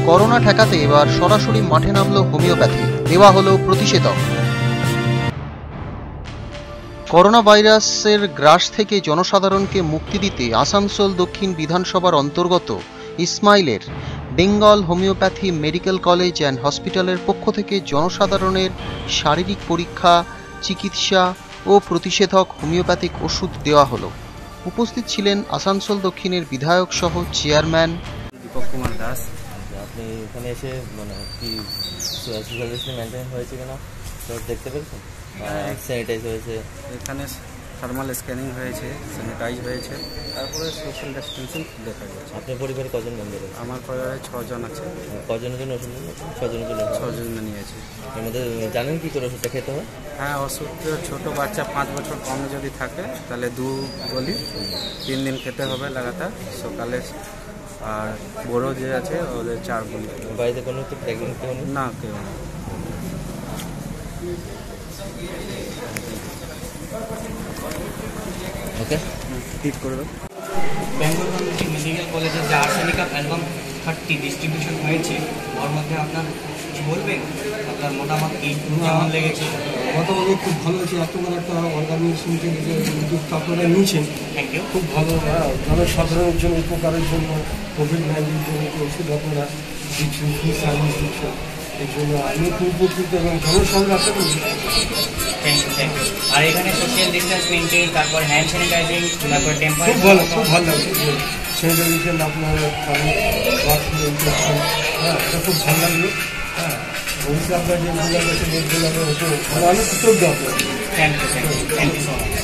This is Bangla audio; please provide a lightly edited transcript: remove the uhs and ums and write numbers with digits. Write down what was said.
করোনা ঠেকাতে এবার সরাসরি মাঠে নামলো হোমিওপ্যাথি, দেওয়া হলো প্রতিষেধক। করোনা ভাইরাসের গ্রাস থেকে জনসাধারণকে মুক্তি দিতে আসানসোল দক্ষিণ বিধানসভার অন্তর্গত ইসমাইলের Bengal homeopathy medical college and হসপিটালের পক্ষ থেকে জনসাধারণের শারীরিক পরীক্ষা, চিকিৎসা ও প্রতিষেধক হোমিওপ্যাথিক ওষুধ দেওয়া হলো। উপস্থিত ছিলেন আসানসোল দক্ষিণের বিধায়ক সহ চেয়ারম্যান দীপক কুমার দাস। আপনি এখানে এসে মানে কি সোশ্যাল ডিস্টেন্স মেনটেন হয়েছে কিনা দেখতে পেরেছেন? স্যানিটাইজ হয়েছে, এখানে থার্মাল স্ক্যানিং হয়েছে, স্যানিটাইজ হয়েছে, তারপরে সোশ্যাল ডিস্টেন্সিং দেখা যাচ্ছে। আপনার পরিবারে কজন মেম্বার আছে? আমার পরিবারে 6 জন আছে। কজনের জন্য ওষুধ নিয়েছে? 6 জনের জন্য 6 জন নিয়েছে। এর মধ্যে জানেন কী করে ওষুধটা খেতে হয়? হ্যাঁ, ওষুধ ছোটো বাচ্চা 5 বছর কম যদি থাকে তাহলে 2 গলি 3 দিন খেতে হবে লাগাতার সকালে, আর বড়ো যে আছে ওদের 4 গলি। বাড়িতে কোনো তো প্রেগনেন্ট কেউ না? কেউ না। ওকে, ঠিক করে দাও। বেঙ্গল মেডিকেল কলেজের যে আর্সেনিকাম অ্যালবাম 30 ডিস্ট্রিবিউশন হয়েছে, ওর মধ্যে আপনার কি বলবেন? আপনার মতামত কি কেমন লেগেছে? মতামত খুব ভালো হয়েছে। এত বড় একটা অর্গানাইজেশনকে উদ্যোগটা আপনারা নিয়েছেন, থ্যাংক ইউ। খুব ভালো। জনসাধারণের জন্য উপকারের জন্য কোভিড-19 জন্য ওষুধ আপনারা দিচ্ছেন, ফ্রি সার্ভিস দিচ্ছেন, এই জন্য আমি খুব উপকৃত এবং জনসাধারণ আছে। Thank you, thank you. আর এখানে সোশ্যাল ডিস্টেন্স মেনটেন, তারপর হ্যান্ড স্যানিটাইজিং, তারপর টেম্পার, খুব ভালো, খুব ভালো লাগছে যে স্যানিটাইজেশন আপনার হ্যাঁ, এটা খুব ভালো লাগলো। হ্যাঁ, ভবিষ্যতে আপনার যে অনেক কৃতজ্ঞ আপনার। Thank you, thank you, thank you so much.